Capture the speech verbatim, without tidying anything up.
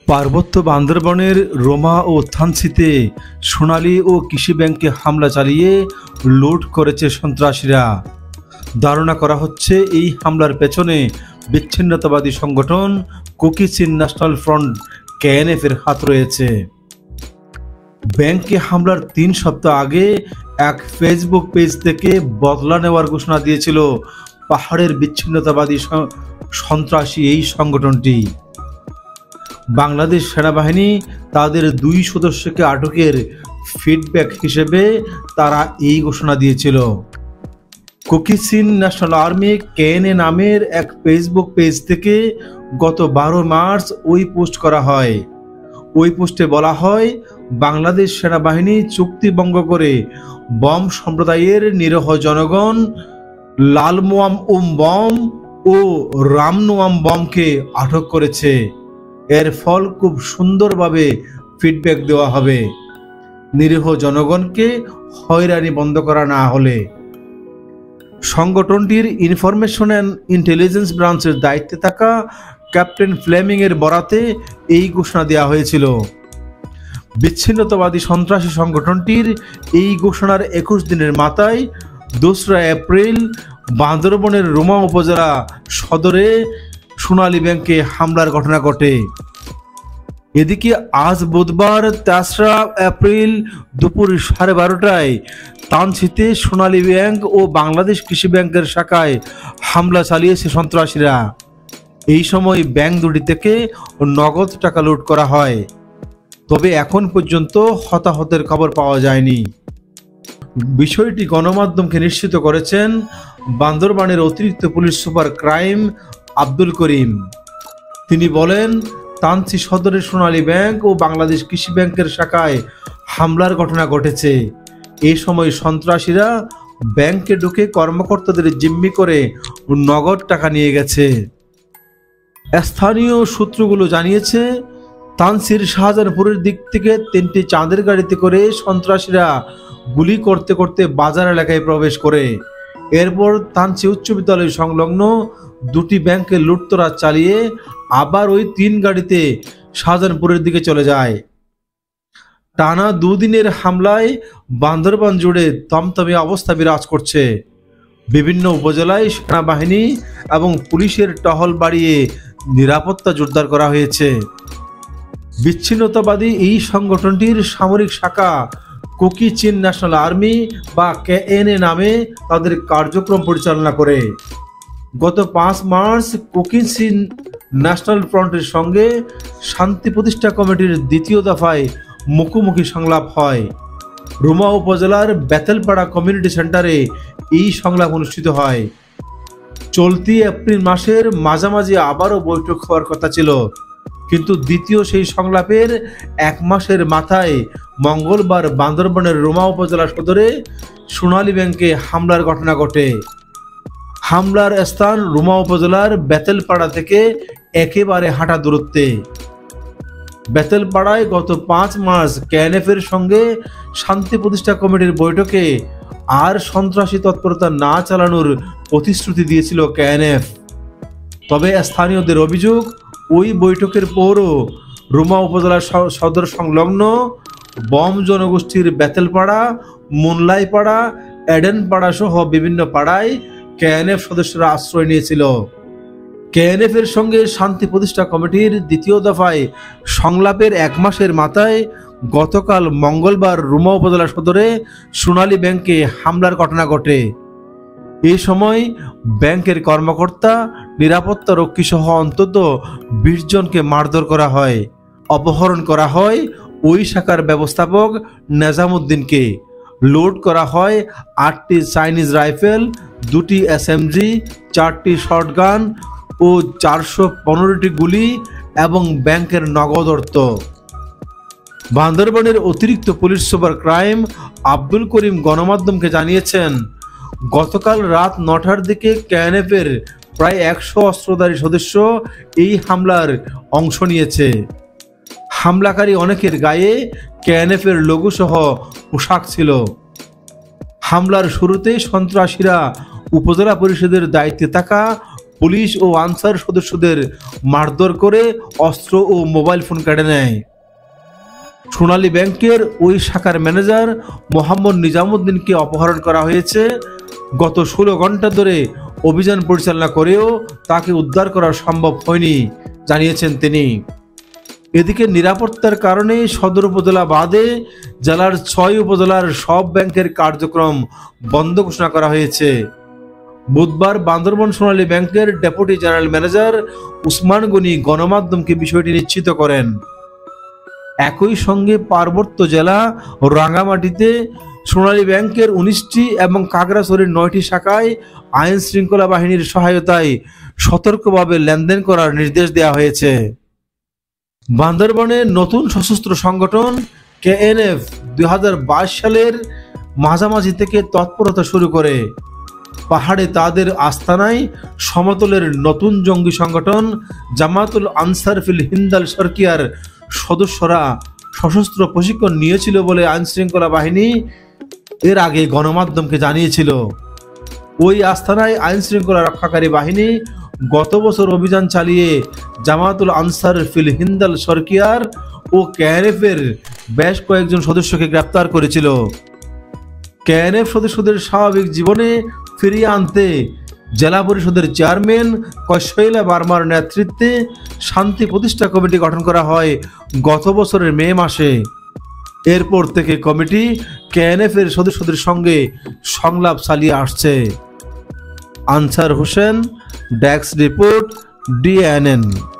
পার্বত্য বান্দরবনের রোমা ও থানচিতে সোনালী ও কৃষি ব্যাংকে হামলা চালিয়ে লুট করেছে সন্ত্রাসীরা। ধারণা করা হচ্ছে এই হামলার পেছনে বিচ্ছিন্নতাবাদী সংগঠন কুকি চিন ন্যাশনাল ফ্রন্ট কেএনএফ এর হাত রয়েছে। ব্যাংকে হামলার তিন সপ্তাহ আগে এক ফেসবুক পেজ থেকে বদলা নেওয়ার ঘোষণা দিয়েছিল পাহাড়ের বিচ্ছিন্নতাবাদী সন্ত্রাসী এই সংগঠনটি। বাংলাদেশ সেনাবাহিনী তাদের দুই সদস্যকে আটকের ফিডব্যাক হিসেবে তারা এই ঘোষণা দিয়েছিল। কুকি চিন ন্যাশনাল আর্মি কেএনএ নামের এক ফেসবুক পেজ থেকে গত বারো মার্চ ওই পোস্ট করা হয়। ওই পোস্টে বলা হয়, বাংলাদেশ সেনাবাহিনী চুক্তি ভঙ্গ করে বম সম্প্রদায়ের নিরীহ জনগণ লালমোয়াম উম বম ও রামনোয়াম বমকে আটক করেছে। এর ফল খুব সুন্দরভাবে ফিডব্যাক দেওয়া হবে। নিরীহ জনগণকে হয়রানি বন্ধ করা না হলে। সংগঠনটির ইনফরমেশন অ্যান্ড ইন্টেলিজেন্স ব্রাঞ্চের দায়িত্বে থাকা ক্যাপ্টেন ফ্লেমিং এর বরাতে এই ঘোষণা দেওয়া হয়েছিল। বিচ্ছিন্নতাবাদী সন্ত্রাসী সংগঠনটির এই ঘোষণার একুশ দিনের মাথায় দোসরা এপ্রিল বান্দরবনের রোমা উপজেলা সদরে সোনালী ব্যাংকে হামলার ঘটনা ঘটে। এদিকে আজ বুধবার তেসরা এপ্রিল দুপুর সাড়ে বারোটায় থানচিতে সোনালী ব্যাংক ও বাংলাদেশ কৃষি ব্যাংকের শাখায় হামলা চালিয়েছে সন্ত্রাসীরা। এই সময় ব্যাংক দুটি থেকে নগদ টাকা লুট করা হয়। তবে এখন পর্যন্ত হতাহতের খবর পাওয়া যায়নি। বিষয়টি গণমাধ্যমকে নিশ্চিত করেছেন বান্দরবানের অতিরিক্ত police super crime Abdul Karim. তিনি বলেন, থানচি সদরের সোনালী ব্যাংক ও বাংলাদেশ কৃষি ব্যাংকের শাখায় হামলার ঘটনা ঘটেছে। এই সময় সন্ত্রাসীরা ব্যাংকে ঢুকে কর্মকর্তাদের জিম্মি করে নগদ টাকা নিয়ে গেছে। স্থানীয় সূত্রগুলো জানিয়েছে, থানচির শাহজাহানপুরের দিক থেকে তিনটি চাঁদের গাড়িতে করে সন্ত্রাসীরা গুলি করতে করতে বাজার এলাকায় প্রবেশ করে। এরপর থানচি উচ্চ বিদ্যালয় সংলগ্ন দুটি ব্যাংকে লুটতরাজ চালিয়ে আবার ওই তিন গাড়িতে শাহজাহানপুরের দিকে চলে যায়। টানা দুদিনের হামলায় বান্দরবান জুড়ে থমথমে অবস্থা বিরাজ করছে। বিভিন্ন উপজেলায় সেনাবাহিনী এবং পুলিশের টহল বাড়িয়ে নিরাপত্তা জোরদার করা হয়েছে। বিচ্ছিন্নতাবাদী এই সংগঠনটির সামরিক শাখা কুকি চিন ন্যাশনাল আর্মি বা কেএনএ নামে তাদের কার্যক্রম পরিচালনা করে। গত পাঁচ মার্চ কুকি চিন ন্যাশনাল ফ্রন্টের সঙ্গে শান্তি প্রতিষ্ঠা কমিটির দ্বিতীয় দফায় মুখোমুখি সংলাপ হয়। রোমা উপজেলার বেতেলপাড়া কমিউনিটি সেন্টারে এই সংলাপ অনুষ্ঠিত হয়। চলতি এপ্রিল মাসের মাঝামাঝি আবারও বৈঠক হওয়ার কথা ছিল, কিন্তু দ্বিতীয় সেই সংলাপের এক মাসের মাথায় মঙ্গলবার বান্দরবনের রোমা উপজেলা সদরে সোনালী ব্যাংকে হামলার ঘটনা ঘটে। হামলার স্থান রোমা উপজেলার বেতেলপাড়া থেকে একেবারে হাঁটা দূরত্বে। বেতেলপাড়ায় গত পাঁচ মার্চ কেএনএফ এর সঙ্গে শান্তি প্রতিষ্ঠা কমিটির বৈঠকে আর সন্ত্রাসী তৎপরতা না চালানোর প্রতিশ্রুতি দিয়েছিল কেএনএফ। তবে স্থানীয়দের অভিযোগ, ওই বৈঠকের পরও রোমা উপজেলা সদর সংলগ্ন বম জনগোষ্ঠীর বেতেলপাড়া, মুনলাইপাড়া, এডেনপাড়া সহ বিভিন্ন পাড়ায় কেএনএফ সদস্যরা আশ্রয় নিয়েছিল। কেএনএফ এর সঙ্গে শান্তি প্রতিষ্ঠা কমিটির দ্বিতীয় দফায় সংলাপের এক মাসের মাথায় গতকাল মঙ্গলবার রোমা উপজেলা সদরে সোনালী ব্যাংকে হামলার ঘটনা ঘটে। এই সময় ব্যাংকের কর্মকর্তা, নিরাপত্তা রক্ষী সহ অন্তত বিশ জনকে মারধর করা হয়। অপহরণ করা হয় ওই শাখার ব্যবস্থাপক নেজামুদ্দিনকে। লুট করা হয় আটটি চাইনিজ রাইফেল, দুটি এসএমজি, চারটি শটগান ও চারশো পনেরোটি গুলি এবং ব্যাংকের নগদ অর্থ। বান্দরবানের অতিরিক্ত police super crime Abdul Karim গণমাধ্যমকে জানিয়েছেন, গতকাল রাত নটার দিকে কেএনএফ এর প্রায় একশো অস্ত্রধারী সদস্য এই হামলার অংশ নিয়েছে। হামলাকারী অনেকের গায়ে কেএনএফ এর লোগো সহ পোশাক ছিল। হামলার শুরুতে সন্ত্রাসীরা উপজেলা পরিষদের দায়িত্বে থাকা পুলিশ ও আনসার সদস্যদের মারধর করে অস্ত্র ও মোবাইল ফোন কেড়ে নেয়। সোনালী ব্যাংকের ওই শাখার ম্যানেজার মোহাম্মদ নিজামুদ্দিনকে অপহরণ করা হয়েছে। গত ষোলো ঘন্টা ধরে অভিযান পরিচালনা করেও তাকে উদ্ধার করা সম্ভব হয়নি জানিয়েছেন তিনি। এদিকে নিরাপত্তার কারণে সদর উপজেলা বাদে জেলার ছয় উপজেলার সব ব্যাংকের কার্যক্রম বন্ধ ঘোষণা করা হয়েছে। বুধবার বান্দরবান সোনালী ব্যাংকের deputy general manager Usman Gani গণমাধ্যমকে বিষয়টি নিশ্চিত করেন। একই সঙ্গে পার্বত্য জেলা রাঙ্গামাটিতে সোনালী ব্যাংকের উনিশটি এবং খাগড়াছড়ির নয়টি শাখায় আইন শৃঙ্খলা বাহিনীর সহায়তায় সতর্কভাবে লেনদেন করার নির্দেশ দেওয়া হয়েছে। বান্দরবানের নতুন সশস্ত্র সংগঠন কেএনএফ দুই হাজার বাইশ সালের মাঝামাঝি থেকে তৎপরতা শুরু করে। পাহাড়ে তাদের আস্তানায় সমতলের নতুন জঙ্গি সংগঠন জামাতুল আনসার ফিল হিন্দাল সরকিয়ার সদস্যরা সশস্ত্র প্রশিক্ষণ নিয়েছিল বলে আইন শৃঙ্খলা বাহিনী এর আগে গণমাধ্যমকে জানিয়েছিল। ওই আস্তানায় আইন শৃঙ্খলা রক্ষাকারী বাহিনী গত বছর অভিযান চালিয়ে জামাতুল আনসার ফিল হিন্দাল সরকিয়ার ও কেএনএফ এর বেশ কয়েকজন সদস্যকে গ্রেপ্তার করেছিল। কেএনএফ সদস্যদের স্বাভাবিক জীবনে ফিরিয়ে আনতে জেলা পরিষদের চেয়ারম্যান কশৈলা বার্মার নেতৃত্বে শান্তি প্রতিষ্ঠা কমিটি গঠন করা হয় গত বছরের মে মাসে। এরপর থেকে কমিটি কেএনএফ এর সদস্যদের সঙ্গে সংলাপ চালিয়ে আসছে। Ansar Hossain, desk report, DNN.